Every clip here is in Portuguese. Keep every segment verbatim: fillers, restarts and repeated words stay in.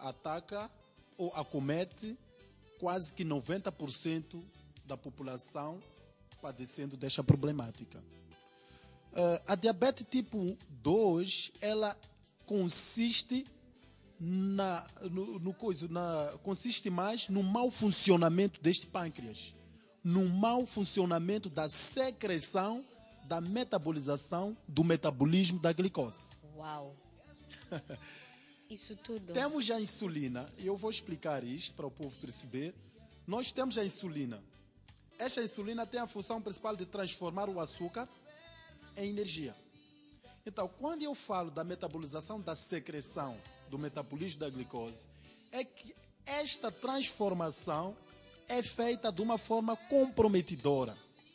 ataca ou acomete quase que noventa por cento da população padecendo desta problemática. Uh, a diabetes tipo dois, ela consiste na, no, no coisa, na, consiste mais no mau funcionamento deste pâncreas, no mau funcionamento da secreção, da metabolização, do metabolismo da glicose. Uau! Isso tudo. Temos a insulina, e eu vou explicar isto para o povo perceber. Nós temos a insulina. Esta insulina tem a função principal de transformar o açúcar em energia. Então, quando eu falo da metabolização, da secreção, do metabolismo da glicose, é que esta transformação é feita de uma forma comprometedora,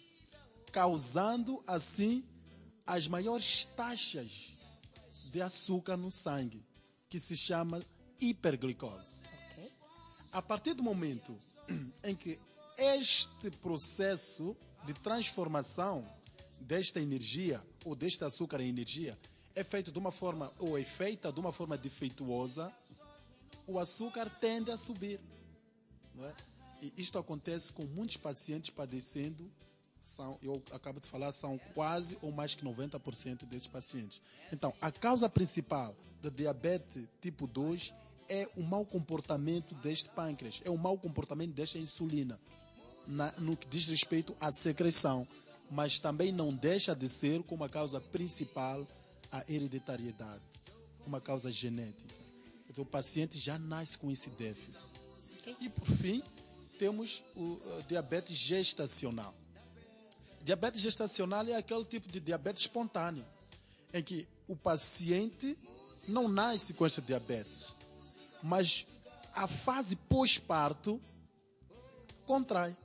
causando, assim, as maiores taxas de açúcar no sangue, que se chama hiperglicose. Okay. A partir do momento em que este processo de transformação desta energia ou deste açúcar em energia é feito de uma forma ou é feita de uma forma defeituosa, o açúcar tende a subir, não é? E isto acontece com muitos pacientes padecendo, são, eu acabo de falar, são quase ou mais que noventa por cento desses pacientes. Então, a causa principal da diabetes tipo dois é o mau comportamento deste pâncreas, é o mau comportamento desta insulina, na, no que diz respeito à secreção, mas também não deixa de ser como a causa principal a hereditariedade, uma causa genética. Então, o paciente já nasce com esse déficit. Okay. E, por fim, temos o uh, diabetes gestacional. Diabetes gestacional é aquele tipo de diabetes espontâneo, em que o paciente não nasce com esta diabetes, mas a fase pós-parto contrai.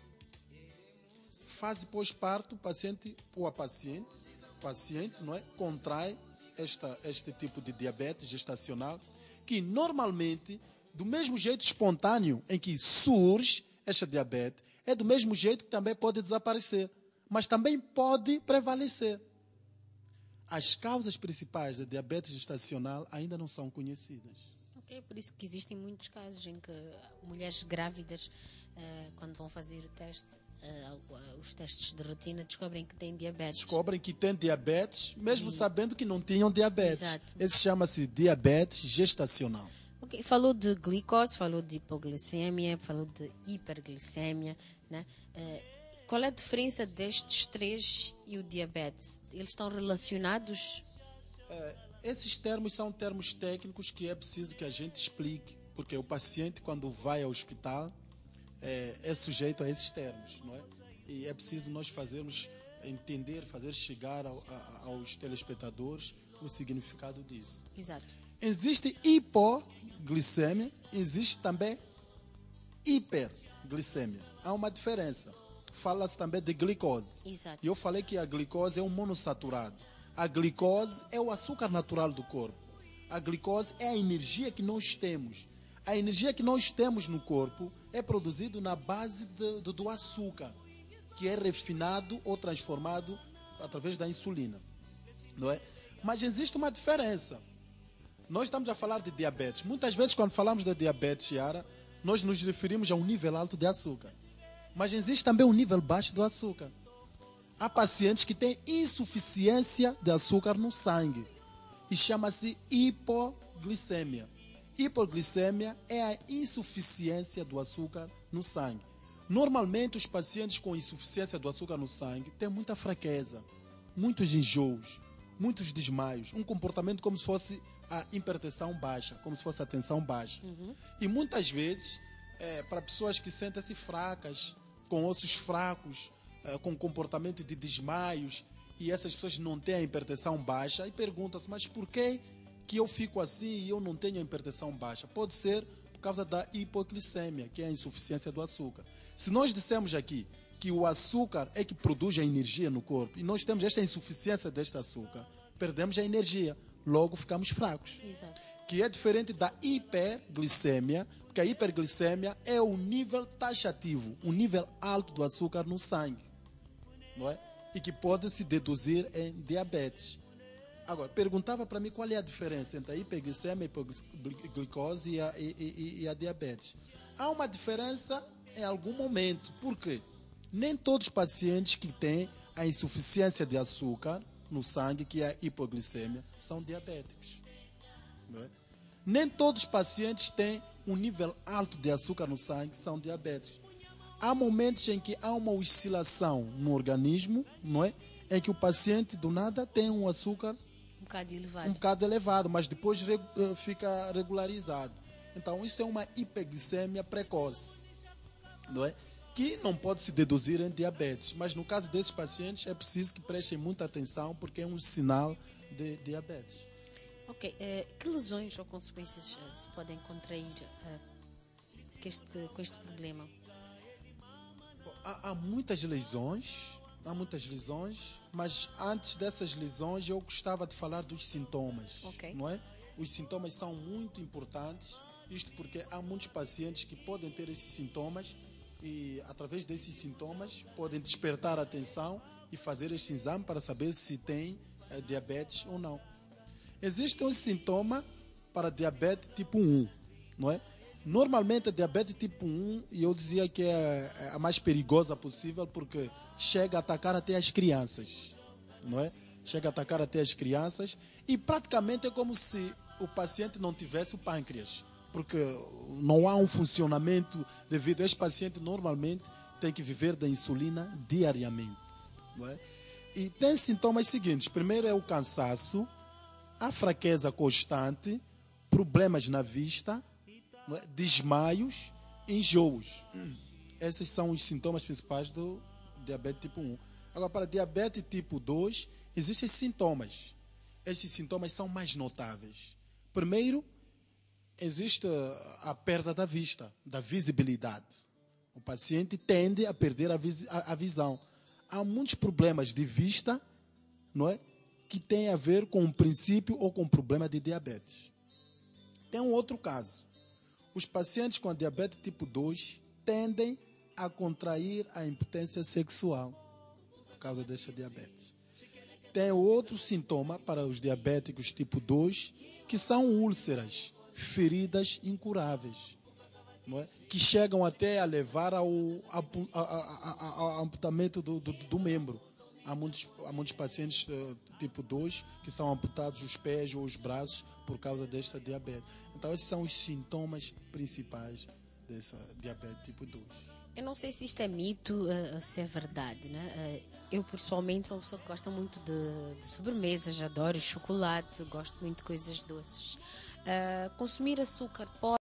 Fase pós-parto, paciente ou a paciente, paciente, não é, contrai esta, este tipo de diabetes gestacional, que normalmente, do mesmo jeito espontâneo em que surge esta diabetes, é do mesmo jeito que também pode desaparecer, mas também pode prevalecer. As causas principais da diabetes gestacional ainda não são conhecidas. Ok, por isso que existem muitos casos em que mulheres grávidas, uh, quando vão fazer o teste, uh, os testes de rotina, descobrem que têm diabetes. Descobrem que têm diabetes, mesmo e... sabendo que não tinham diabetes. Exato. Esse chama-se diabetes gestacional. Okay, falou de glicose, falou de hipoglicemia, falou de hiperglicemia, né? Uh, qual é a diferença destes três e o diabetes? Eles estão relacionados? É, esses termos são termos técnicos que é preciso que a gente explique, porque o paciente, quando vai ao hospital, é, é sujeito a esses termos, não é? E é preciso nós fazermos entender, fazer chegar ao, a, aos telespectadores o significado disso. Exato. Existe hipoglicemia, existe também hiperglicemia. Há uma diferença. Fala-se também de glicose. Exato. E eu falei que a glicose é um monossaturado. A glicose é o açúcar natural do corpo. A glicose é a energia que nós temos. A energia que nós temos no corpo é produzida na base de, de, do açúcar, que é refinado ou transformado através da insulina, não é? Mas existe uma diferença. Nós estamos a falar de diabetes. Muitas vezes, quando falamos de diabetes, Yara, nós nos referimos a um nível alto de açúcar. Mas existe também um nível baixo do açúcar. Há pacientes que têm insuficiência de açúcar no sangue e chama-se hipoglicemia. Hipoglicemia é a insuficiência do açúcar no sangue. Normalmente, os pacientes com insuficiência do açúcar no sangue têm muita fraqueza, muitos enjoos, muitos desmaios, um comportamento como se fosse a hipertensão baixa, como se fosse a tensão baixa. Uhum. E muitas vezes, é, para pessoas que sentem-se fracas, com ossos fracos, é, com comportamento de desmaios, e essas pessoas não têm a hipertensão baixa, e perguntam-se, mas por que, que eu fico assim e eu não tenho a hipertensão baixa? Pode ser por causa da hipoglicemia, que é a insuficiência do açúcar. Se nós dissemos aqui que o açúcar é que produz a energia no corpo, e nós temos esta insuficiência deste açúcar, perdemos a energia, logo ficamos fracos. Exato. Que é diferente da hiperglicemia, porque a hiperglicemia é o nível taxativo, o nível alto do açúcar no sangue, não é? E que pode se deduzir em diabetes. Agora, perguntava para mim qual é a diferença entre a hiperglicemia, a hipoglicose e a, e, e, e a diabetes. Há uma diferença em algum momento. Por quê? Nem todos os pacientes que têm a insuficiência de açúcar no sangue, que é a hipoglicemia, são diabéticos. Não é? Nem todos os pacientes têm um nível alto de açúcar no sangue, são diabéticos. Há momentos em que há uma oscilação no organismo, não é? Em que o paciente do nada tem um açúcar Um bocado elevado. um bocado elevado, mas depois re, fica regularizado. Então isso é uma hiperglicemia precoce, não é? Que não pode se deduzir em diabetes, mas no caso desses pacientes é preciso que prestem muita atenção porque é um sinal de diabetes. Ok, uh, que lesões ou consequências uh, se podem contrair uh, com, este, com este problema? Há, há muitas lesões, há muitas lesões, mas antes dessas lesões eu gostava de falar dos sintomas, Ok. não é? Os sintomas são muito importantes, isto porque há muitos pacientes que podem ter esses sintomas e através desses sintomas podem despertar a atenção e fazer este exame para saber se tem eh, diabetes ou não. Existe um sintoma para diabetes tipo um, não é? Normalmente a diabetes tipo um, e eu dizia que é a mais perigosa possível porque chega a atacar até as crianças, não é? Chega a atacar até as crianças e praticamente é como se o paciente não tivesse o pâncreas, porque não há um funcionamento devido a este paciente normalmente tem que viver da insulina diariamente, não é? E tem sintomas seguintes: primeiro é o cansaço, a fraqueza constante, problemas na vista, não é? Desmaios, enjoos. Esses são os sintomas principais do diabetes tipo um. Agora, para diabetes tipo dois, existem sintomas. Esses sintomas são mais notáveis. Primeiro, existe a perda da vista, da visibilidade. O paciente tende a perder a, vis a, a visão. Há muitos problemas de vista, não é? Que tem a ver com o princípio ou com o problema de diabetes. Tem um outro caso. Os pacientes com a diabetes tipo dois tendem a contrair a impotência sexual por causa desta diabetes. Tem outro sintoma para os diabéticos tipo dois, que são úlceras, feridas incuráveis, não é? Que chegam até a levar ao, a, a, a, ao amputamento do, do, do membro. Há muitos, há muitos pacientes uh, tipo dois que são amputados os pés ou os braços por causa desta diabetes. Então esses são os sintomas principais dessa diabetes tipo dois. Eu não sei se isto é mito uh, ou se é verdade, né? Uh, eu, pessoalmente, sou uma pessoa que gosta muito de, de sobremesas, adoro chocolate, gosto muito de coisas doces. Uh, consumir açúcar pode